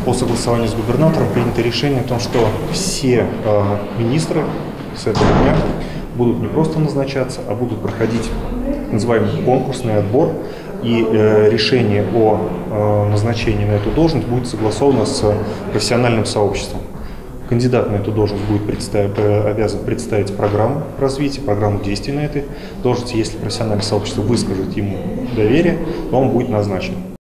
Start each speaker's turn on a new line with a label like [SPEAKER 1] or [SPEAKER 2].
[SPEAKER 1] по согласованию с губернатором принято решение о том, что все министры с этого дня будут не просто назначаться, а будут проходить называемый конкурсный отбор, и решение о назначении на эту должность будет согласовано с профессиональным сообществом. Кандидат на эту должность будет обязан представить программу развития, программу действий на этой должности. Если профессиональное сообщество выскажет ему доверие, то он будет назначен.